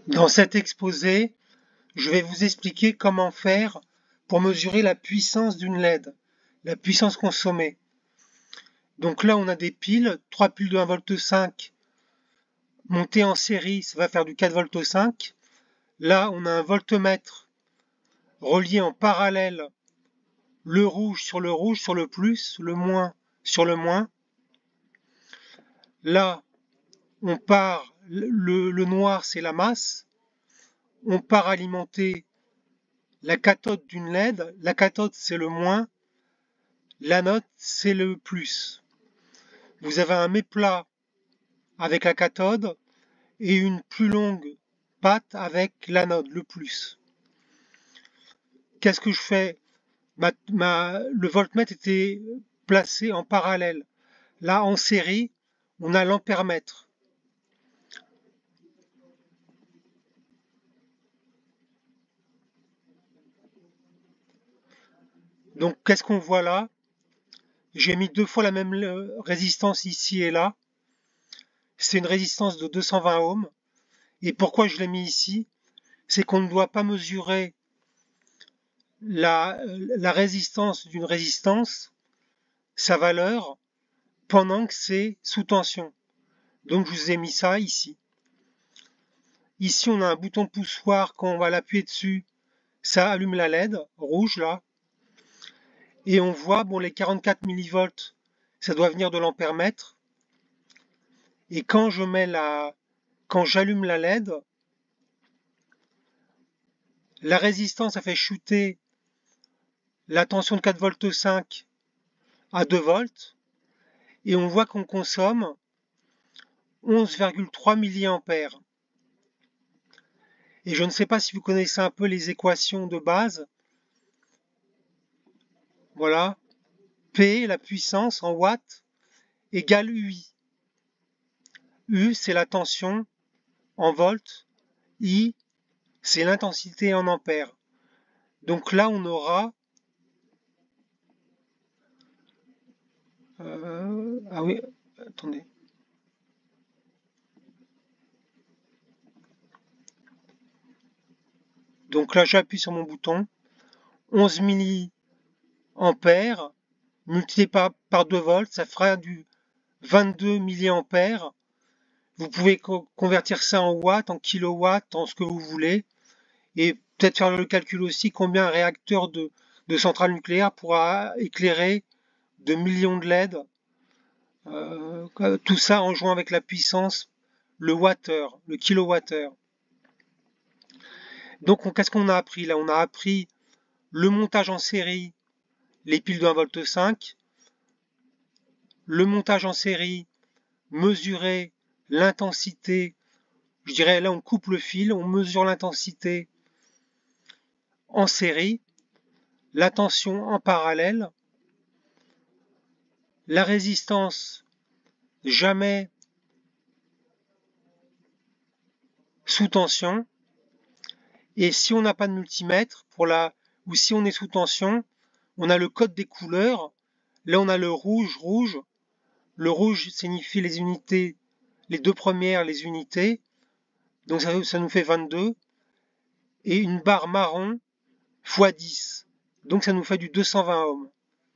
Dans cet exposé, je vais vous expliquer comment faire pour mesurer la puissance d'une LED, la puissance consommée. Donc là, on a des piles, 3 piles de 1,5 V montées en série, ça va faire du 4,5 V. Là, on a un voltmètre relié en parallèle, le rouge, sur le plus, le moins sur le moins. Là, on part, le noir, c'est la masse. On part alimenter la cathode d'une LED. La cathode, c'est le moins. L'anode, c'est le plus. Vous avez un méplat avec la cathode et une plus longue patte avec l'anode, le plus. Qu'est-ce que je fais? Le voltmètre était placé en parallèle. Là, en série, on a l'ampèremètre. Donc, qu'est-ce qu'on voit là? J'ai mis 2 fois la même résistance ici et là. C'est une résistance de 220 ohms. Et pourquoi je l'ai mis ici? C'est qu'on ne doit pas mesurer la résistance d'une résistance, sa valeur, pendant que c'est sous tension. Donc je vous ai mis ça ici. Ici on a un bouton poussoir, quand on va l'appuyer dessus, ça allume la LED, rouge là. Et on voit, bon, les 44 millivolts, ça doit venir de l'ampèremètre. Et quand j'allume la LED, la résistance a fait shooter la tension de 4,5 V à 2 volts. Et on voit qu'on consomme 11,3 mA. Et je ne sais pas si vous connaissez un peu les équations de base. Voilà. P, la puissance en watts, égale UI. U, c'est la tension en volts. I, c'est l'intensité en ampères. Donc là, on aura... ah oui, attendez. Donc là, j'appuie sur mon bouton. 11 milliampères multiplié par 2 volts, ça fera du 22 milliampères. Vous pouvez convertir ça en watts, en kilowatts, en ce que vous voulez. Et peut-être faire le calcul aussi combien un réacteur de centrale nucléaire pourra éclairer de millions de LED. Tout ça en jouant avec la puissance, le wattheure, le kilowattheure. Donc qu'est-ce qu'on a appris là? On a appris le montage en série, les piles de 1,5 V, le montage en série, mesurer l'intensité. Je dirais là on coupe le fil, on mesure l'intensité en série, la tension en parallèle, la résistance jamais sous tension. Et si on n'a pas de multimètre, ou si on est sous tension, on a le code des couleurs. Là, on a le rouge, rouge. Le rouge signifie les unités, les deux premières, les unités. Donc ça nous fait 22. Et une barre marron x 10. Donc ça nous fait du 220 ohms.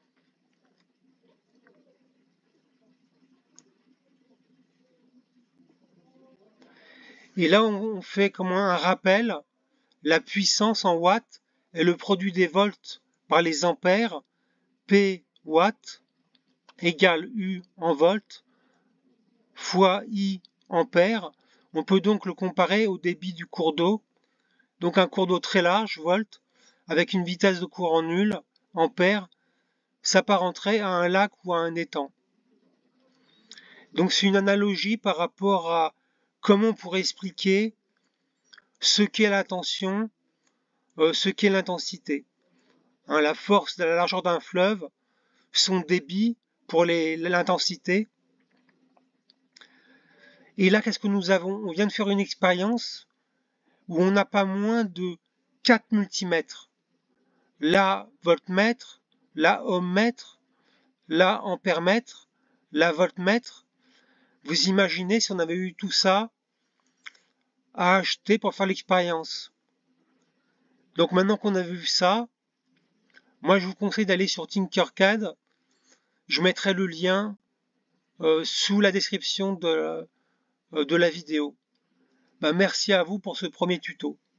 Et là, on fait comme un rappel. La puissance en watts est le produit des volts par les ampères. P watts égale U en volts fois I ampères. On peut donc le comparer au débit du cours d'eau. Donc un cours d'eau très large, volts, avec une vitesse de courant nulle, ampères, s'apparenterait à un lac ou à un étang. Donc c'est une analogie par rapport à comment on pourrait expliquer ce qu'est la tension, ce qu'est l'intensité. La force de la largeur d'un fleuve, son débit pour l'intensité. Et là, qu'est-ce que nous avons? On vient de faire une expérience où on n'a pas moins de 4 multimètres. Là, voltmètre, là, ohmmètre, là, ampèremètre, là, voltmètre. Vous imaginez si on avait eu tout ça à acheter pour faire l'expérience. Donc maintenant qu'on a vu ça, moi je vous conseille d'aller sur Tinkercad. Je mettrai le lien sous la description de la vidéo. Merci à vous pour ce premier tuto.